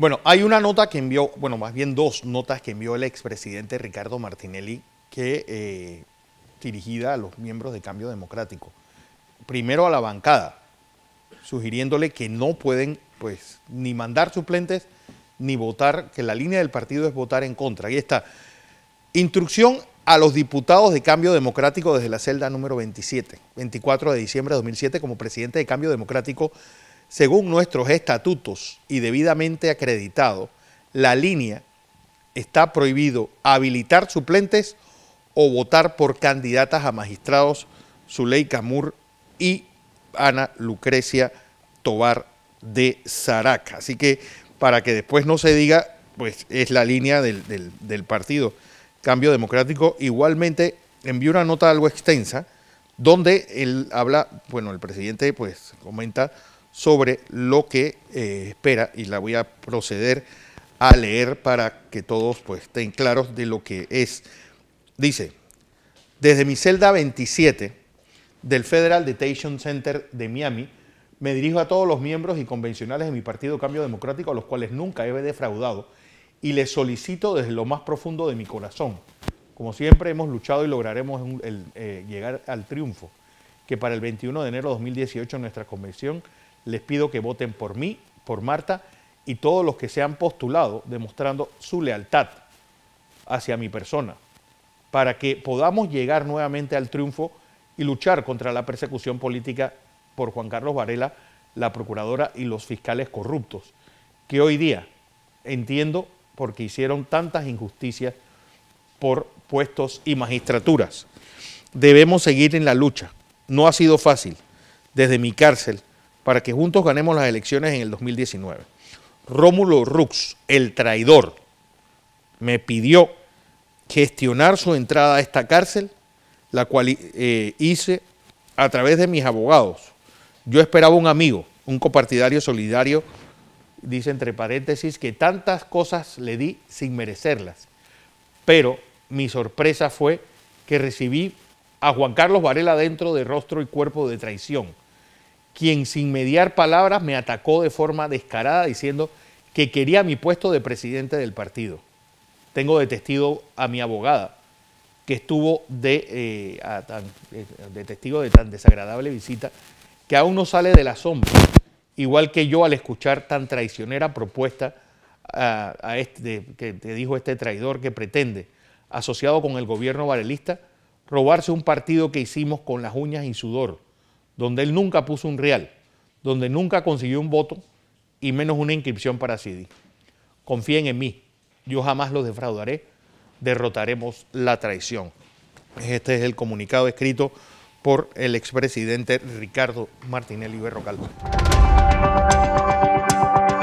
Bueno, hay una nota que envió, bueno, más bien dos notas que envió el expresidente Ricardo Martinelli, que dirigida a los miembros de Cambio Democrático. Primero a la bancada, sugiriéndole que no pueden, pues, ni mandar suplentes, ni votar, que la línea del partido es votar en contra. Ahí está. Instrucción a los diputados de Cambio Democrático desde la celda número 27, 24 de diciembre de 2007, como presidente de Cambio Democrático, según nuestros estatutos y debidamente acreditado, la línea está prohibido habilitar suplentes o votar por candidatas a magistrados Zuleika Mur y Ana Lucrecia Tobar de Saraca. Así que para que después no se diga, pues es la línea del partido Cambio Democrático. Igualmente envió una nota algo extensa donde él habla, bueno, el presidente pues comenta sobre lo que espera, y la voy a proceder a leer para que todos pues estén claros de lo que es. Dice: desde mi celda 27 del Federal Detention Center de Miami, me dirijo a todos los miembros y convencionales de mi partido Cambio Democrático, a los cuales nunca he defraudado, y les solicito desde lo más profundo de mi corazón, como siempre hemos luchado y lograremos llegar al triunfo, que para el 21 de enero de 2018 en nuestra convención les pido que voten por mí, por Marta y todos los que se han postulado, demostrando su lealtad hacia mi persona, para que podamos llegar nuevamente al triunfo y luchar contra la persecución política por Juan Carlos Varela, la procuradora y los fiscales corruptos, que hoy día entiendo porque hicieron tantas injusticias por puestos y magistraturas. Debemos seguir en la lucha. No ha sido fácil, desde mi cárcel, para que juntos ganemos las elecciones en el 2019. Rómulo Rux, el traidor, me pidió gestionar su entrada a esta cárcel, la cual hice a través de mis abogados. Yo esperaba un amigo, un copartidario solidario, dice entre paréntesis, que tantas cosas le di sin merecerlas, pero mi sorpresa fue que recibí a Juan Carlos Varela dentro de rostro y cuerpo de traición, quien sin mediar palabras me atacó de forma descarada diciendo que quería mi puesto de presidente del partido. Tengo de testigo a mi abogada, que estuvo de testigo de tan desagradable visita, que aún no sale del asombro, igual que yo al escuchar tan traicionera propuesta que te dijo este traidor que pretende, asociado con el gobierno varelista, robarse un partido que hicimos con las uñas y sudor, donde él nunca puso un real, donde nunca consiguió un voto y menos una inscripción para CD. Confíen en mí, yo jamás los defraudaré, derrotaremos la traición. Este es el comunicado escrito por el expresidente Ricardo Martinelli Berrocal.